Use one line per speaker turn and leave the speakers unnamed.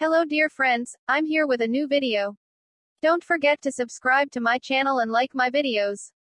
Hello dear friends, I'm here with a new video. Don't forget to subscribe to my channel and like my videos.